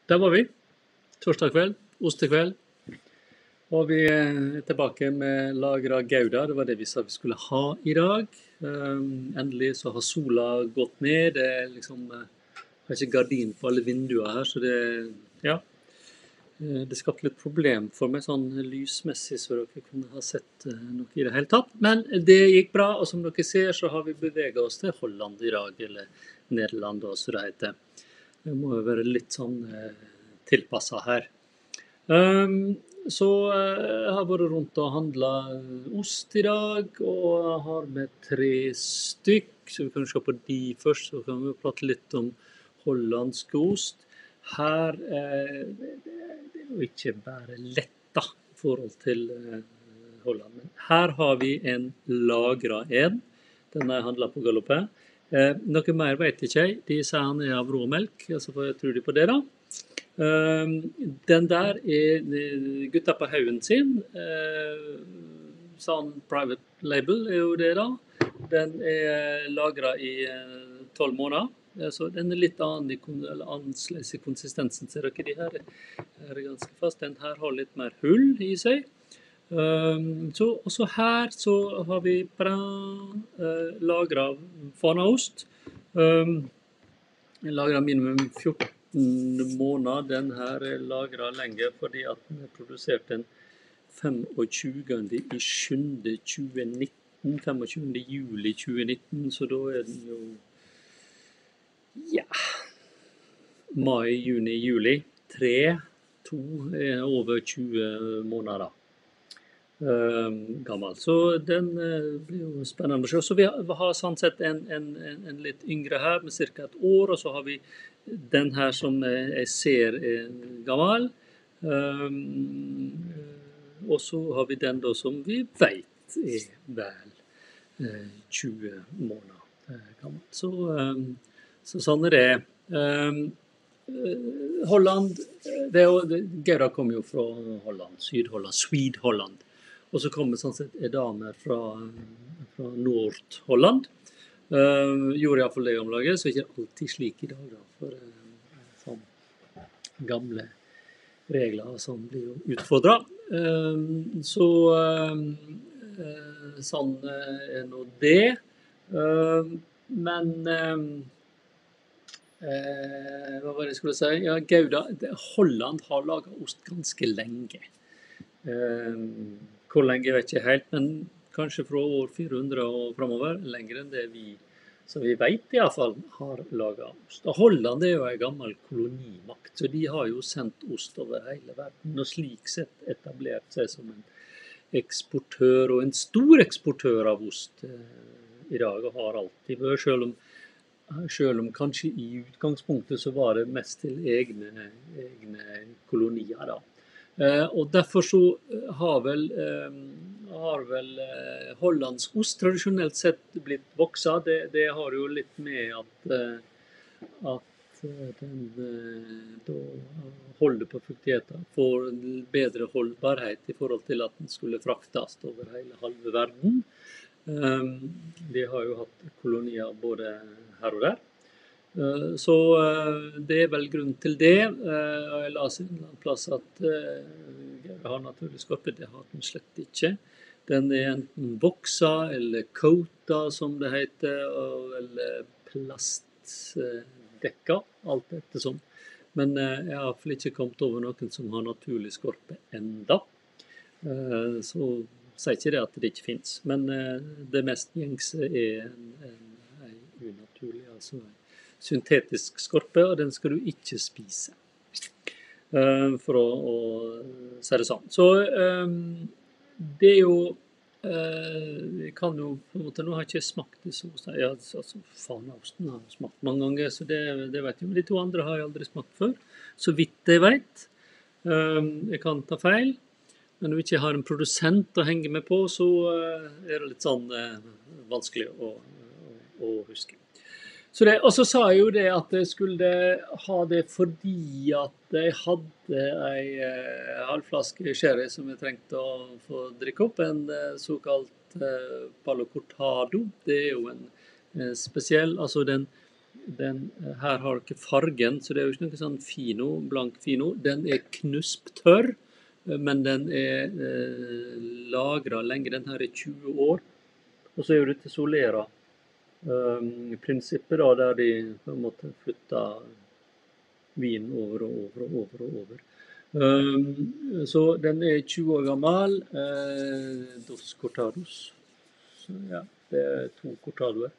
Der var vi, torsdag kveld, ostekveld, og vi er tilbake med lagret Gouda. Det var det vi sa vi skulle ha i dag. Endelig så har sola gått ned, det er liksom, jeg har ikke gardin på alle vinduer her, så det, ja, det skapte litt problem for meg sånn lysmessig, så dere kunne ha sett noe i det hele tatt. Men det gikk bra, og som dere ser så har vi beveget oss til Holland i dag, eller Nederland også det heter. Det må jo være litt sånn tilpasset her. Så jeg har vært rundt og handlet ost i dag, og jeg har med 3 stykk, så vi kan se på de først, så kan vi prate litt om hollandsk ost. Her det er jo ikke bare lett da, i forhold til Holland, men her har vi en lagret en, den har jeg handlet på Gallopet. Noe mer vet ikke jeg, de sier han er av råmelk, så får jeg tro de på det da. Den der er gutta på haugen sin, sånn private label er jo det da. Den er lagret i 12 måneder, så den er litt annerledes i konsistensen, ser dere de her er ganske fast. Den her har litt mer hull i seg. Og så her så har vi lagret fanaost. Lagret minimum 14 måneder. Den her er lagret lenge fordi at den er produsert den 25. i 7. 2019, 25. juli 2019, så da er den jo, ja, mai, juni, juli, 2 er over 20 måneder da. Gammel. Så den blir jo spennende å se. Så vi har sånn sett en litt yngre her med cirka et år, og så har vi den her som jeg ser er gammel. Og så har vi den da som vi vet er vel 20 måneder gammel. Så sånn er det. Holland, Gouda kommer jo fra Holland, Syd-Holland, Swede-Holland. Og så kommer sånn sett damer fra Nord-Holland. Gjorde i hvert fall det omlaget, så er det ikke alltid slik i dag da, for sånn gamle regler som blir jo utfordret. Sånn er nå det. Men hva var det jeg skulle si? Ja, Gouda, Holland har laget ost ganske lenge. Hvor lenge vet jeg ikke helt, men kanskje fra år 400 og fremover, lenger enn det som vi vet i hvert fall, har laget ost. Og Holland er jo en gammel kolonimakt, så de har jo sendt ost over hele verden, og slik sett etablert seg som en eksportør, og en stor eksportør av ost i dag, og har alltid vært, selv om kanskje i utgangspunktet så var det mest til egne kolonier da. Og derfor så har vel hollandsk ost tradisjonelt sett blitt vokset. Det har jo litt med at den da holder på fuktigheten, får bedre holdbarhet i forhold til at den skulle fraktes over hele halve verden. De har jo hatt kolonier både her og der. Så det er vel grunn til det, og jeg la seg en plass at jeg har naturlig skorpe, det har den slett ikke. Den er enten voksa eller coata som det heter, eller plastdekka, alt dette sånn. Men jeg har i hvert fall ikke kommet over noen som har naturlig skorpe enda. Så sier ikke det at det ikke finnes, men det mest gjengse er en unaturlig, altså syntetisk skorpe, og den skal du ikke spise, for å si det sånn. Så det er jo, jeg kan jo på en måte, nå har jeg ikke smakt det så, altså fanaosten har jeg smakt mange ganger, så det vet jeg, men de 2 andre har jeg aldri smakt før, så vidt jeg vet. Jeg kan ta feil, men når jeg ikke har en produsent å henge med på, så er det litt sånn vanskelig å huske. Og så sa jeg jo det at jeg skulle ha det fordi at jeg hadde en halvflaske sherry som jeg trengte å få drikke opp, en såkalt Palo Cortado. Det er jo en spesiell, altså den her har dere fargen, så det er jo ikke noe sånn fino, blank fino. Den knusptørr, men den lagret lenge. Den her 20 år. Og så jo dette Solera prinsippet da, der de på en måte flytter vin over og over og over og over. Så den 20 år gammel, dos cortados. Så ja, det 2 cortadoer.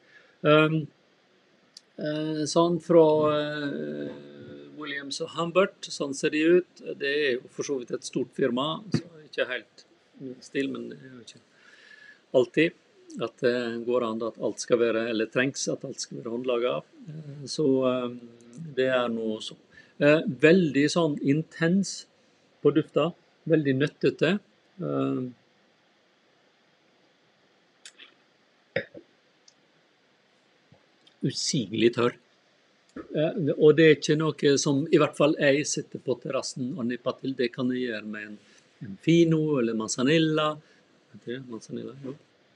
Sånn fra Williams og Humbert, sånn ser de ut. Det jo for så vidt et stort firma, så ikke helt min stil, men det jo ikke alltid at det går an at alt skal være, eller trengs at alt skal være håndlaget. Så det noe så. Veldig sånn intens på dufta, veldig nøttete. Usigelig tørr. Og det ikke noe som i hvert fall jeg sitter på terrassen og nipper til. Det kan jeg gjøre med en fino eller manzanilla. Manzanilla, jo.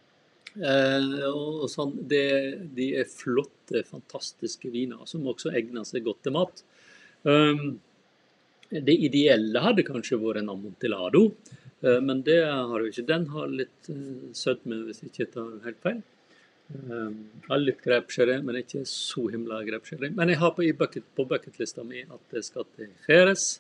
Og sånn, de flotte, fantastiske viner som også egner seg godt til mat. Det ideelle hadde kanskje vært en amontillado, men det har jo ikke. Den har litt sødme hvis ikke jeg tar helt feil. Har litt grapesherry, men ikke så himla grapesherry. Men jeg har på bucketlista mi at det skal til Jerez,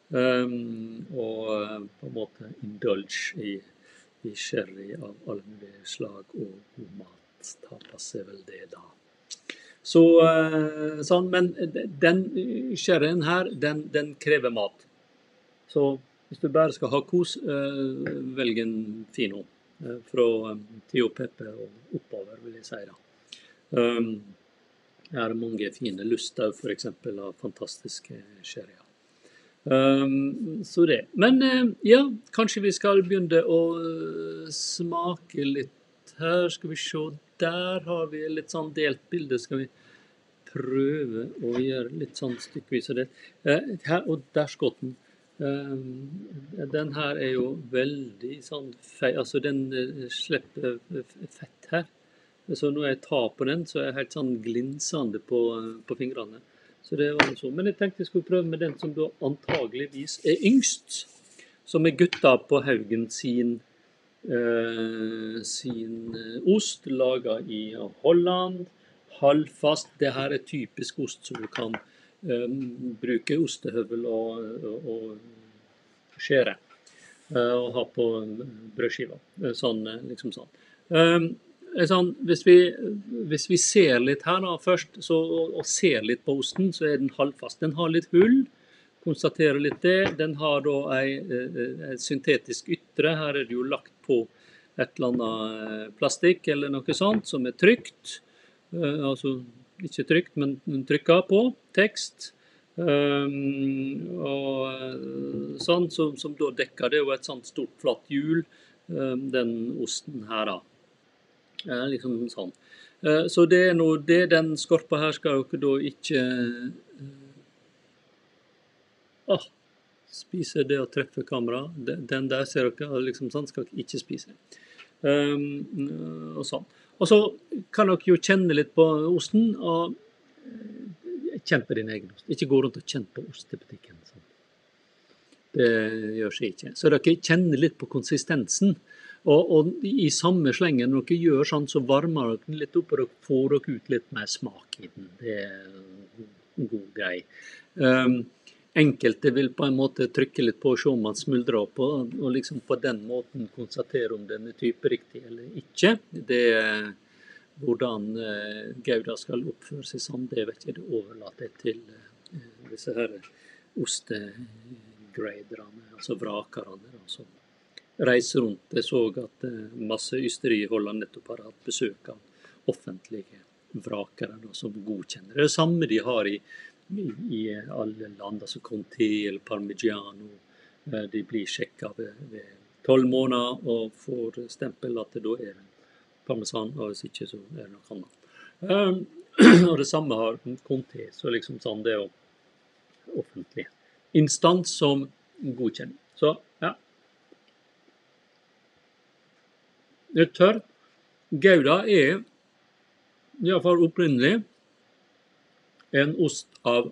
og på en måte indulge i sherry av alle mulige slag og god mat. Da passer vel det da. Så, sånn, men den sherryen her, den krever mat. Så hvis du bare skal ha kos, velg en fino. Fra Tio Pepe og oppover, vil jeg si da. Her mange fine luster, for eksempel, av fantastiske sherryer. Så det. Men ja, kanskje vi skal begynne å smake litt her. Skal vi se, der har vi litt sånn delt bilde. Skal vi prøve å gjøre litt sånn stykkevis og delt. Her, og der skotten. Den her jo veldig sånn feil, altså den slipper fett her. Så når jeg tar på den, så helt sånn glinsende på fingrene. Så det var så. Men jeg tenkte jeg skulle prøve med den som da antageligvis yngst, som Gutta på Haugen sin ost, laget i Holland, halvfast. Det her typisk ost som du kan bruke ostehøvel og skjære og ha på brødskiva. Sånn, liksom sånn. Sånn, hvis vi ser litt her da først, og ser litt på osten, så den halvfast. Den har litt hull, konstaterer litt det. Den har da en syntetisk ytre. Her det jo lagt på et eller annet plastikk eller noe sånt som trygt. Altså ikke trygt, men trykket på tekst. Og sånn som da dekker det jo et sånt stort flatt hjul, den osten her da. Liksom sånn. Så det noe det. Den skorpa her skal dere da ikke spise det og treffe kamera. Den der ser dere liksom sånn, skal dere ikke spise. Og sånn. Og så kan dere jo kjenne litt på osten, og kjenn på din egen ost. Ikke gå rundt og kjenne på ostebutikken. Sånn. Det gjør seg ikke. Så dere kjenner litt på konsistensen. Og i samme slengen, når dere gjør sånn, så varmer dere litt opp, og dere får dere ut litt mer smak i den. Det en god grei. Enkelte vil på en måte trykke litt på og se om man smuldrer opp, og liksom på den måten konstatere om den typeriktig eller ikke. Det hvordan Gouda skal oppføre seg sånn, det vet jeg, det overlater til disse her ostegraderne, altså vrakerne, altså reiser rundt. Jeg så at masse ysteri i Holland nettopp har hatt besøk av offentlige vrakere som godkjenner. Det samme de har i alle land, altså Conti eller Parmigiano. De blir sjekket ved 12 måneder og får stempel at det da parmesan, og hvis ikke så det noe annet. Og det samme har Conti, så liksom sånn det jo offentlig instans som godkjenner. Så ja. Det tørr. Gouda i hvert fall opprinnelig en ost av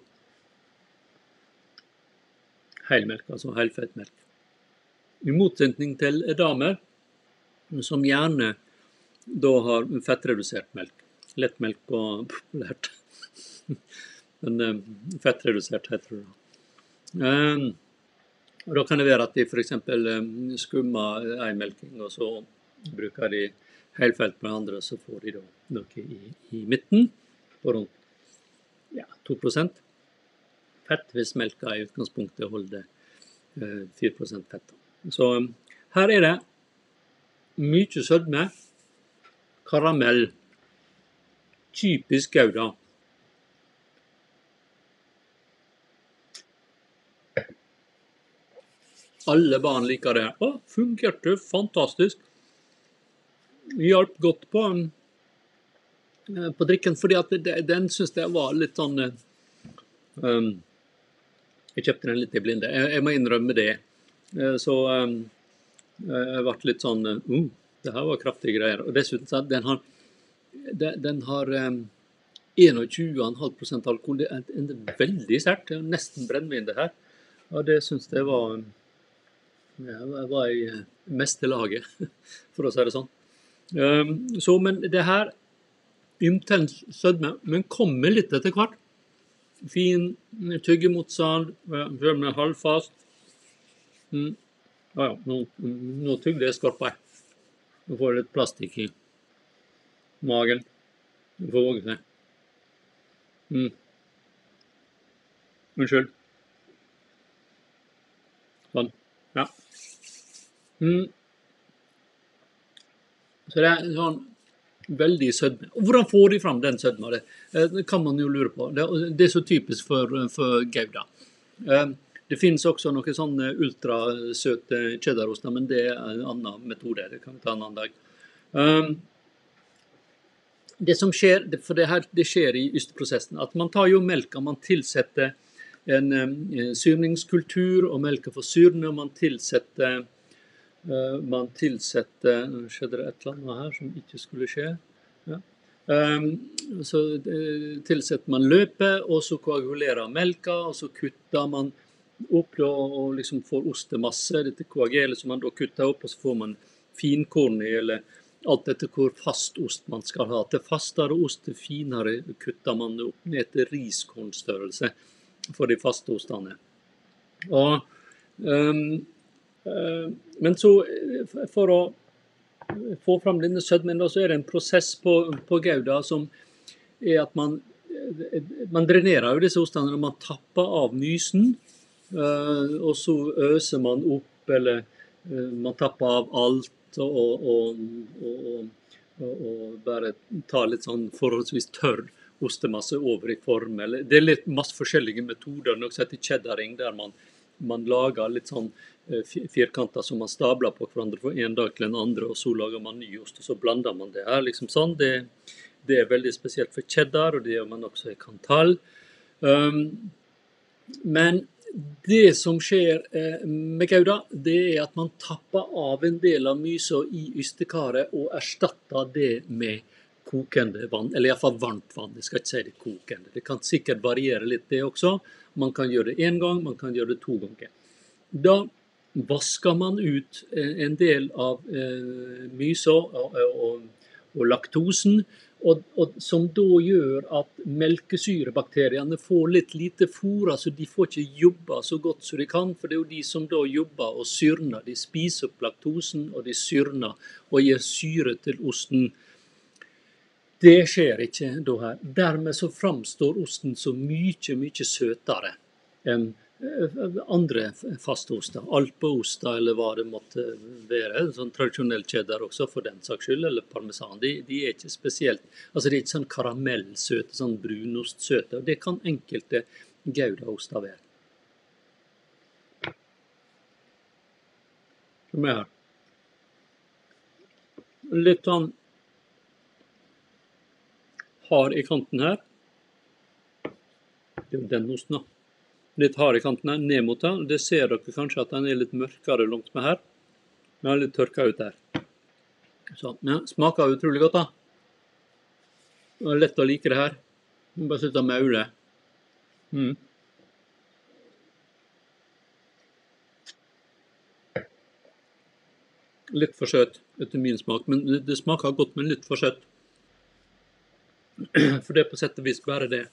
helmelk, altså helfettmelk. I motsetning til damer, som gjerne da har fettredusert melk. Lettmelk og populært. Men fettredusert heter det da. Og da kan det være at de for eksempel skummer eimelking, og så bruker de helfelt på det andre, så får de da noe i midten, på rundt 2% fett, hvis melka i utgangspunktet holder 4% fett. Så her er det mye sødme, karamell, typisk Gouda. Alle barn liker det. Fungerte fantastisk. Hjalp godt på drikken, fordi at den synes jeg var litt sånn jeg kjøpte den litt i blinde. Jeg må innrømme det. Så jeg ble litt sånn det her var kraftige greier. Og dessuten så den har 21,5% alkohol. Det er veldig sterkt. Det er nesten brennvin det her. Og det synes jeg var i meste laget, for å si det sånn. Men det her intens sødme, men kommer litt etter hvert. Fin tyggemotstand, med halvfast. Nå tygde jeg skorpa. Nå får jeg litt plastikk i magen. Du får våge seg. Unnskyld. Sånn, ja. Så det er sånn veldig sødme. Og hvordan får de fram den sødme? Det kan man jo lure på. Det er så typisk for Gouda. Det finnes også noen sånne ultrasøte cheddaroster, men det er en annen metode. Det kan vi ta en annen dag. Det som skjer, for det skjer i ystprosessen, at man tar jo melka, man tilsetter en syrningskultur, og melka får syrne, og man tilsetter, nå skjedde det et eller annet her som ikke skulle skje. Ja. Så tilsetter man løpet, og så koagulerer melka, og så kutter man opp og liksom får ostemasse, dette koagelet som man da kutter opp, og så får man finkorn i, eller alt etter hvor fast ost man skal ha. Til fastere ost, til finere kutter man opp ned til riskornstørrelse for de faste ostene. Men så, for å få fram denne sødmen, så er det en prosess på Gouda som er at man drenerer jo disse ostene når man tapper av mysen, og så øser man opp, eller man tapper av alt, og bare tar litt sånn forholdsvis tørr ostemasse over i form. Det er litt masse forskjellige metoder, noe som heter cheddaring, der man lager litt sånn firkanter som man stabler på hverandre fra en dag til en andre, og så lager man ny ost, og så blander man det her, liksom sånn. Det er veldig spesielt for cheddar, og det gjør man også i Cantal. Men det som skjer med Gouda, det er at man tapper av en del av mysa i ystekaret og erstatter det med kokende vann, eller i hvert fall varmt vann. Jeg skal ikke si det kokende. Det kan sikkert variere litt det også. Man kan gjøre det en gang, man kan gjøre det 2 ganger. Da vasker man ut en del av mysa og laktosen, og som da gjør at melkesyrebakteriene får litt lite fôr, altså de får ikke jobba så godt som de kan, for det er jo de som da jobber og syrner. De spiser opp laktosen, og de syrner og gir syre til osten. Det skjer ikke da her. Dermed så framstår osten så mye søtere enn andre fastoster, alpeoster eller hva det måtte være, sånn tradisjonell cheddar også for den saks skyld, eller parmesan, de er ikke spesielt, altså det er ikke sånn karamellsøte, sånn brunostsøte, og det kan enkelte Gouda-oster være. Som er her. Litt sånn hard i kanten her. Det er jo den osten da. Litt hard i kanten her, ned mot den. Det ser dere kanskje at den er litt mørkere langt med her. Den er litt tørket ut her. Så, ja, smaker utrolig godt da. Det er lett å like det her. Bare slutt å maule. Litt for søt etter min smak, men det smaker godt, men litt for søt. For det er på sett og vis bare det.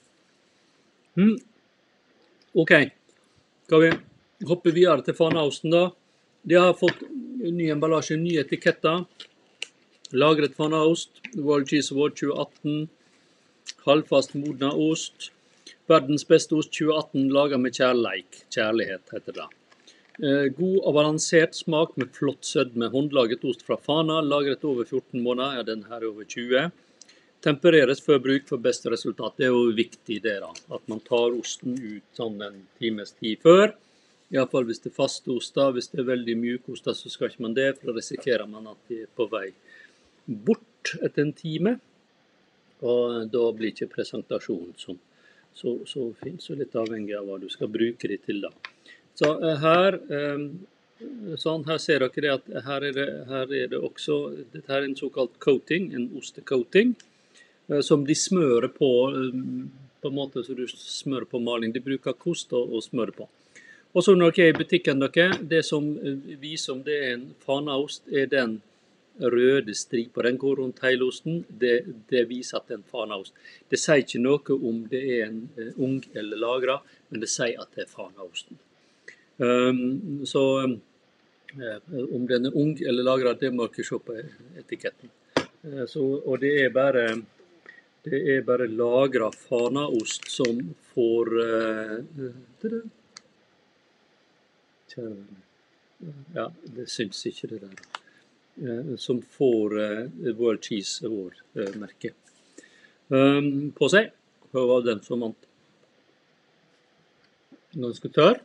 Ok, skal vi hoppe videre til fanaosten da? De har fått ny emballasje, nye etiketter. Lagret fanaost, World Cheese Award 2018. Halvfast modna ost. Verdens beste ost 2018, laget med kjærlighet heter det. God og balansert smak med flott sødme. Håndlaget ost fra Fana, lagret over 14 måneder, ja, den her er over 20. Tempereres før bruk for beste resultat. Det er jo viktig det da, at man tar osten ut sånn en times tid før. I hvert fall hvis det er fast ost da, hvis det er veldig mjuk ost da, så skal ikke man det, for da risikerer man at de er på vei bort etter en time. Og da blir ikke presentasjonen så fin, så litt avhengig av hva du skal bruke det til da. Så her, her ser dere det at her er det også, dette her er en såkalt coating, en ostecoating, som de smører på en måte så du smører på maling. De bruker kost og smører på. Og så når dere er i butikken, det som viser om det er en fanaost, er den røde stripa. Den går rundt hele osten. Det viser at det er en fanaost. Det sier ikke noe om det er en ung eller lagra, men det sier at det er fanaosten. Så om den er ung eller lagra, det må dere se på etiketten. Og det er bare lagra fanaost som får ja, det syns ikke det der. Som får World Cheese Award-merket på seg. Hva var den som vant? Ganske tørr.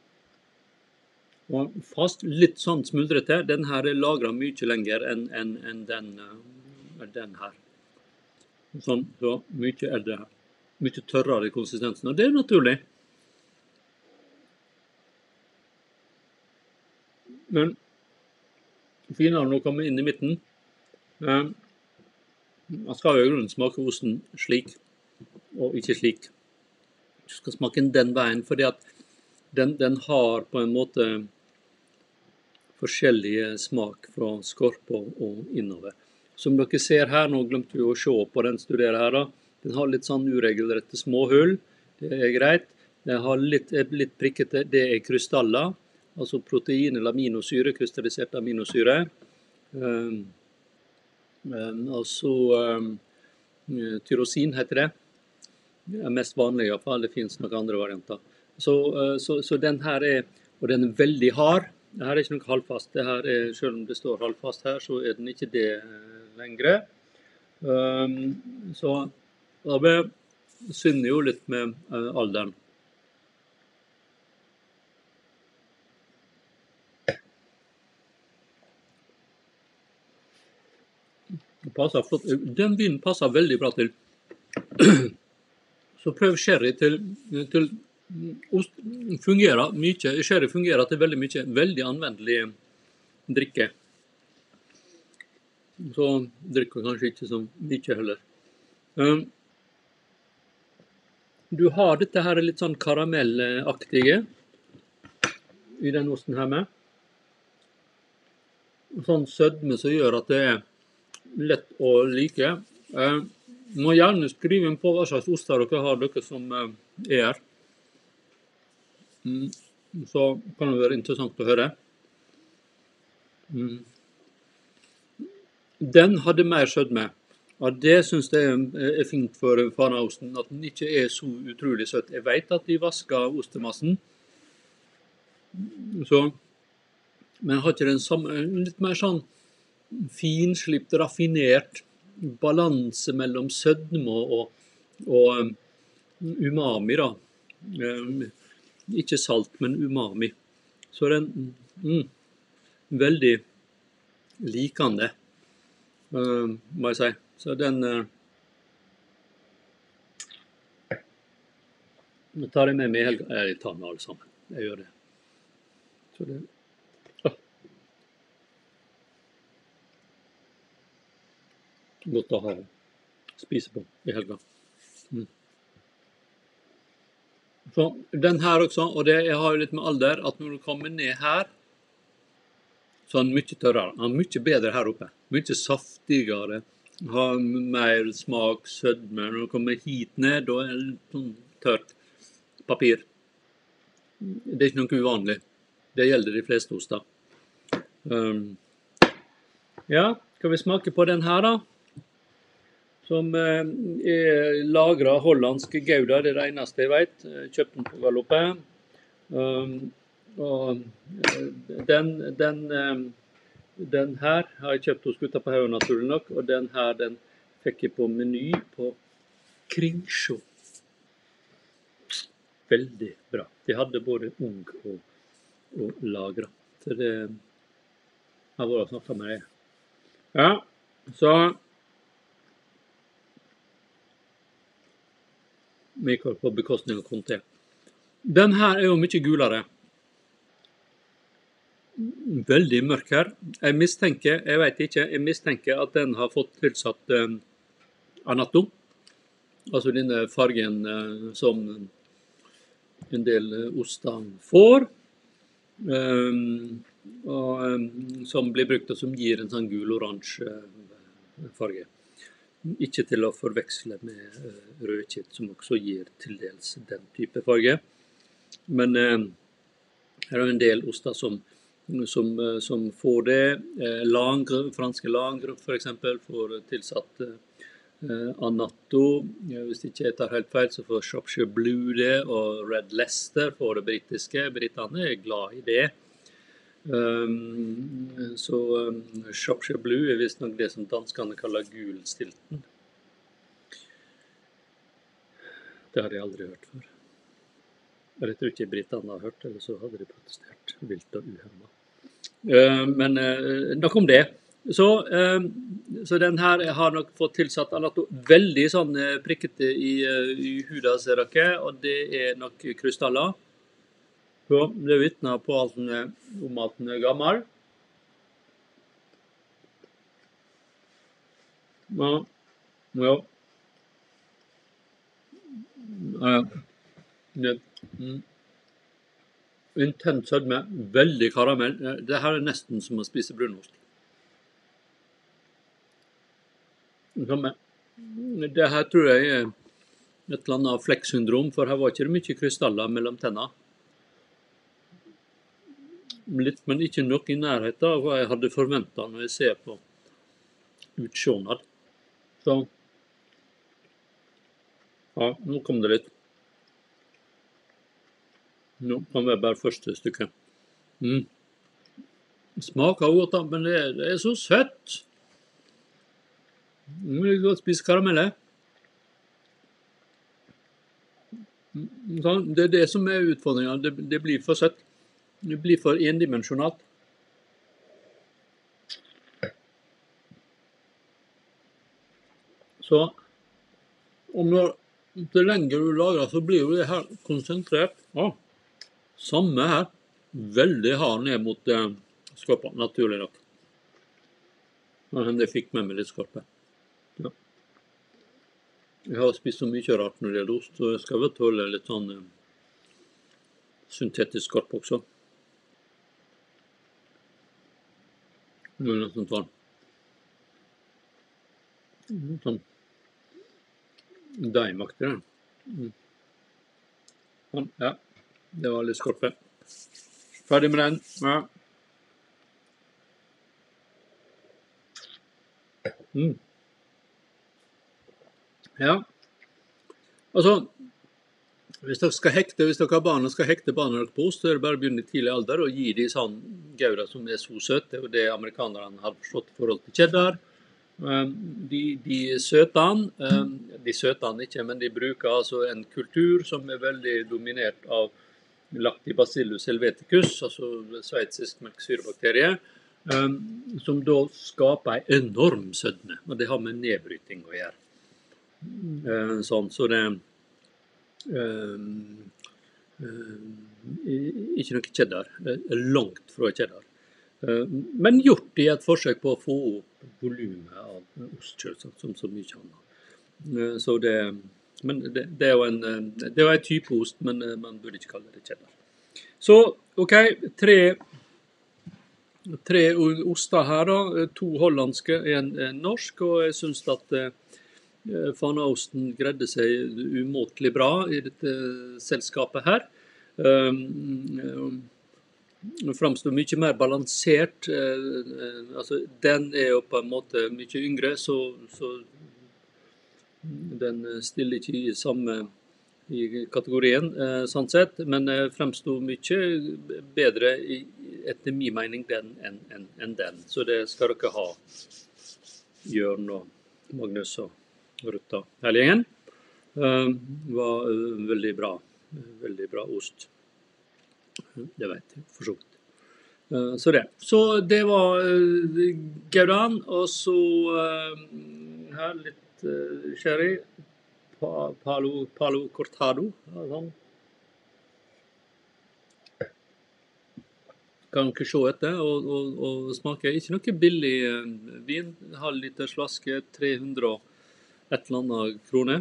Og fast, litt sånn smuldrete. Den her er lagret mye lenger enn den her. Sånn, så mye eldre her. Mye tørrere i konsistensen, og det er naturlig. Men finere når du kommer inn i midten. Man skal jo i grunnen smake osten slik, og ikke slik. Du skal smake den veien, fordi at den har på en måte forskjellige smak fra skorp og innover. Som dere ser her, nå glemte vi å se på den studere her da. Den har litt sånn uregelrette små hull, det er greit. Den har litt prikkete, det er krystaller. Altså protein eller aminosyre, krystallisert aminosyre. Altså tyrosin heter det. Det er mest vanlig i hvert fall, det finnes noen andre varianter. Så den her er, og den er veldig hard. Det her er ikke noe halvfast. Det her er, selv om det står halvfast her, så er den ikke det lenger. Så det synder jo litt med alderen. Passer flott. Den vinen passer veldig bra til. Så prøv sherry til ost. Fungerer mye. Sherry fungerer til veldig mye. Veldig anvendelig drikke. Så drikker kanskje ikke så mye heller. Du har dette her litt sånn karamellaktige i den osten her med. Sånn sødme som gjør at det er lett å like. Må gjerne skrive inn på hva slags oster dere har, dere som er her. Så kan det være interessant å høre. Den hadde mer sødme. Ja, det synes jeg er fint for fanaosten, at den ikke er så utrolig søt. Jeg vet at de vasker ostemassen, så, men har ikke den samme, litt mer sånn finslipt, raffinert balanse mellom sødme og umami da. Ikke salt, men umami. Så den veldig likende, må jeg si. Så den tar jeg med meg i helga. Jeg tar med alle sammen. Jeg gjør det. Så det godt å ha spise på i helga. Så den her også, og det jeg har jo litt med alder, at når du kommer ned her, så er den mye tørrere. Den er mye bedre her oppe. Mye saftigere. Har mer smak, sødme. Når du kommer hit ned, da er det sånn tørt papir. Det er ikke noe uvanlig. Det gjelder de fleste oster. Ja, skal vi smake på den her da? Som er lagret hollandsk Gouda, det er det eneste jeg vet. Kjøpt den på Galoppet. Og den her har jeg kjøpt hos Gutta på Haugen, naturlig nok, og den her, den fikk jeg på meny på Kringsjå. Veldig bra. De hadde både ung og lagret. Så det har vært å snakke med det. Ja, så Mikael på bekostning av konté. Den her er jo mye gulere. Veldig mørk her. Jeg vet ikke, jeg mistenker at den har fått tilsatt anato. Altså denne fargen som en del oster får. Som blir brukt og som gir en sånn gul-oransje farge. Ikke til å forveksle med rødkitt, som også gir til dels den type farge. Men her er en del oster som får det. Franske langre for eksempel får tilsatt anato. Hvis ikke jeg tar helt feil, så får Shropshire Blue det, og Red Leicester får det britiske. Britene er glad i det. Så Shropshire Blue er visst nok det som danskene kaller gulstilten. Det har jeg aldri hørt før. Jeg tror ikke britene har hørt, eller så hadde de protestert vilt og uhemmet. Men nok om det. Så den her har nok fått tilsatt veldig sånn prikkete i huda, ser dere, og det er nok krystaller. Så det vitner på om at den er gammel. Ja. Intens sødme, veldig karamell. Det her er nesten som å spise brunost. Det her tror jeg er et eller annet flekksyndrom, for her var ikke det mye krystaller mellom tennene. Litt, men ikke nok i nærheten av hva jeg hadde forventet når jeg ser på utsjånad. Så, ja, nå kom det litt. Nå kan vi bare første stykke. Smaker godt, men det er så søtt. Nå vil jeg godt spise karameller. Det er det som er utfordringen. Det blir for søtt. Det blir for endimensjonalt. Så, det lenger du lager, så blir jo det her konsentrert. Samme her. Veldig hard ned mot skorpa, naturlig nok. Men det fikk med meg litt skorpe. Ja. Jeg har spist så mye rart når det gjelder ost, så jeg skal vel tåle litt sånn syntetisk skorp også. Noe sånt var. Sånn deimaktig det. Sånn, ja. Det var litt skorpe. Ferdig med den. Ja. Ja. Altså, hvis dere har barn og skal hekte barna dere på ost, så er det bare å begynne i tidlig alder og gi de sånn Gouda som er så søt. Det er jo det amerikanerne har forstått i forhold til cheddar. De søtene ikke, men de bruker altså en kultur som er veldig dominert av Lactobacillus helveticus, altså sveitsisk melkesyrebakterie, som da skaper en enorm sødme, og det har med nedbryting å gjøre. Sånn, så det ikke noe cheddar, langt fra cheddar. Men gjort i et forsøk på å få opp volumet av ostkjøtt, som så mye annet. Så det Men det er jo en type ost, men man burde ikke kalle det cheddar. Så, ok, tre oster her da, 2 hollandske, en norsk, og jeg synes at Fanaosten greide seg umåtelig bra i dette selskapet her. Den fremstår mye mer balansert, altså den er jo på en måte mye yngre, så den stiller ikke i samme i kategorien, sånn sett, men fremstår mye bedre etter min mening enn den. Så det skal dere ha, Jørn og Magnus og Rutta Herlingen. Var veldig bra ost. Det vet jeg for så vidt. Så det var Goudaen, og så her litt sherry, palo cortado, sånn. Kan dere se etter og smake. Ikke noe billig vin, halv liters flaske, 300 og et eller annet kroner.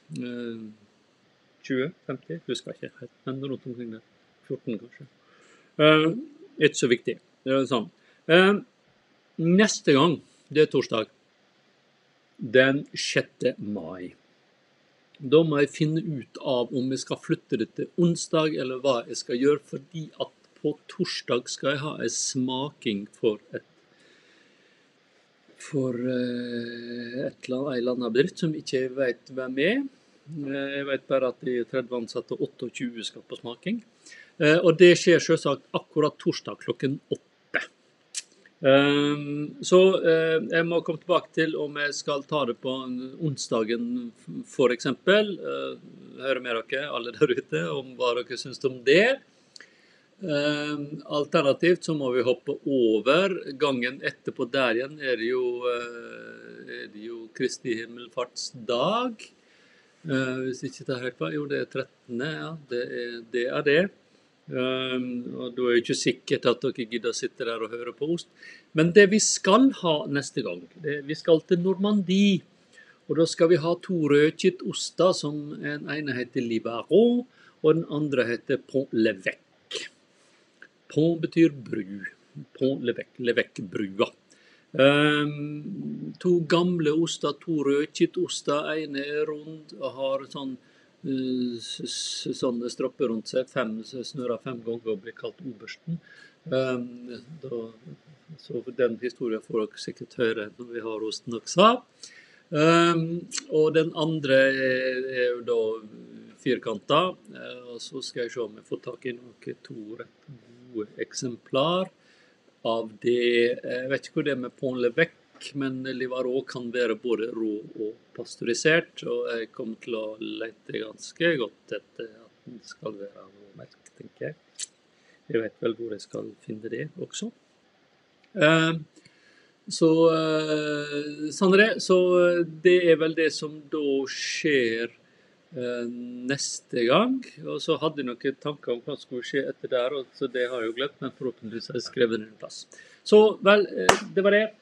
20, 50, husker jeg ikke helt, men rundt omkring det. 14 kanskje. Ikke så viktig. Det er sånn. Neste gang, det er torsdag, den 6. mai. Da må jeg finne ut av om jeg skal flytte det til onsdag, eller hva jeg skal gjøre, fordi at på torsdag skal jeg ha en smaking for en eller annen bedrift som ikke jeg vet hvem er. Jeg vet bare at de 30 ansatte og 28 skal på smaking. Og det skjer selvsagt akkurat torsdag klokken 8. Så jeg må komme tilbake til om jeg skal ta det på onsdagen for eksempel. Høre med dere, alle der ute, om hva dere synes om det. Alternativt så må vi hoppe over gangen etterpå. Der igjen er det jo Kristi himmelfartsdag. Hvis ikke det er helt på, jo det er 13. Ja, det er det. Og da er det ikke sikkert at dere gidder sitte der og høre på ost. Men det vi skal ha neste gang, vi skal til Normandie. Og da skal vi ha 2 rødkittoster, som en ene heter Libero, og den andre heter Pont l'Evêque. Pont betyr bru. Pont l'Evêque, l'Evêque-brua. 2 gamle oster, 2 rødkittoster. En er rund og har sånne stropper rundt seg, snører 5 ganger og blir kalt obersten. Så den historien får dere sikkert høre når vi har osten også. Og den andre er jo da firkantet, og så skal jeg se om jeg får tak i noen 2 rett gode eksemplar av det. Jeg vet ikke hvor det er med Pont l'Evêque, men Livaro kan være både rå og pasteurisert, og jeg kommer til å lete ganske godt etter at den skal være råmelk, tenker jeg. Jeg vet vel hvor jeg skal finne det også. Sånn er det. Så det er vel det som da skjer neste gang. Og så hadde jeg noen tanker om hva som skulle skje etter der, og så det har jeg jo glemt, men forhåpentligvis har jeg skrevet det en plass. Så vel, det var det.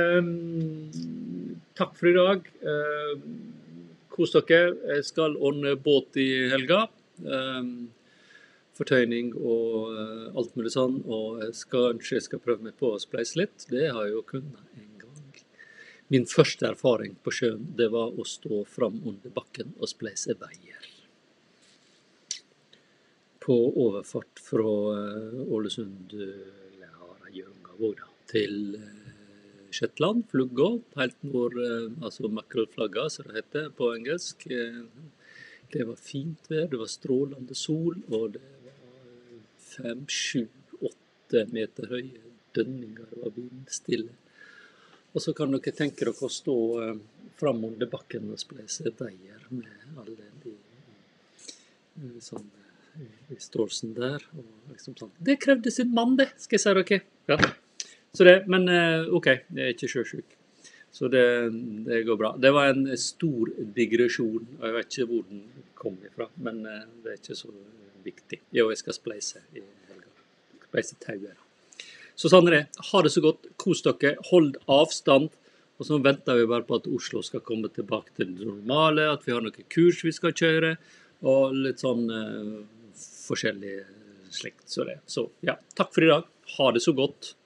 Takk for i dag. Kos dere. Jeg skal ordne båt i helga. Fortøyning og alt mulig sånn, og kanskje jeg skal prøve meg på å spleise litt. Det har jeg jo kunnet en gang. Min første erfaring på sjøen, det var å stå fram under bakken og spleise veier. På overfart fra Ålesund, Gouda, til Shetland, Flugga, helt nord, altså makrellflagga, som det heter på engelsk. Det var fint vær, det var strålende sol, og det var 5, 7, 8 meter høye dønninger, det var vindstille. Og så kan dere tenke dere å stå fram under bakken og spleise veier med alle de sånn i stålsen der. Og liksom sånn. Det krevde sin mann, det, skal jeg si dere. Ja. Så det, men ok, jeg er ikke sjøsyk. Så det går bra. Det var en stor digresjon, og jeg vet ikke hvor den kom ifra, men det er ikke så viktig. Jo, jeg skal spleise i helga. Spleise tauer. Så sånn er det. Ha det så godt. Kos dere. Hold avstand. Og så venter vi bare på at Oslo skal komme tilbake til det normale, at vi har noen kurs vi skal kjøre, og litt sånn forskjellig slikt. Så ja, takk for i dag. Ha det så godt.